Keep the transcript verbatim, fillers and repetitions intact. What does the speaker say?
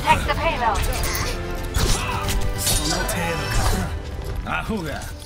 Protect the payload. その程度か。アホが。